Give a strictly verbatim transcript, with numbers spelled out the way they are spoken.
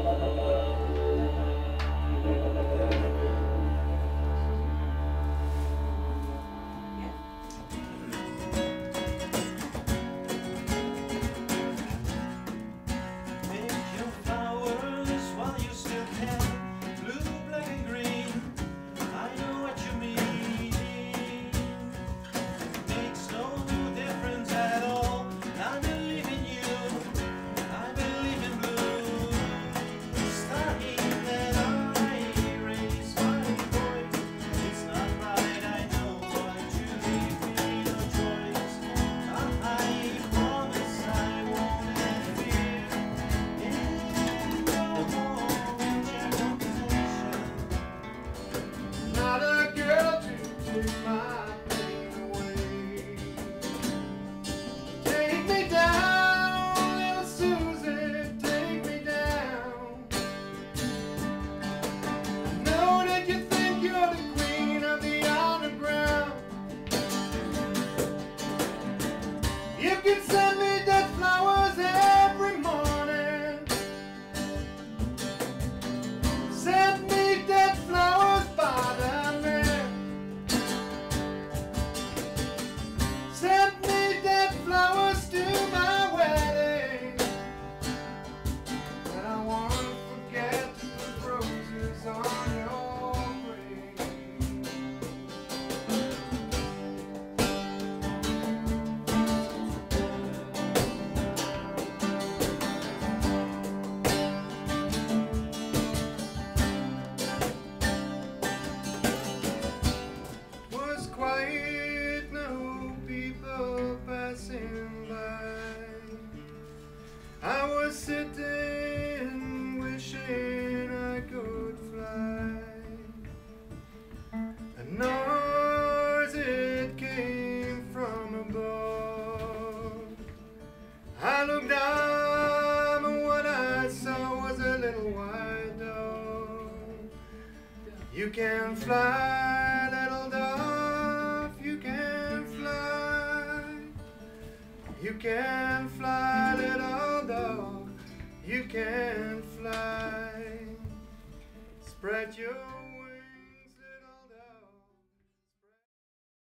I was sitting wishing I could fly. A noise, it came from above. I looked up and what I saw was a little white dove. You can fly, little dove, you can fly. You can fly, little dove, you can fly. Spread your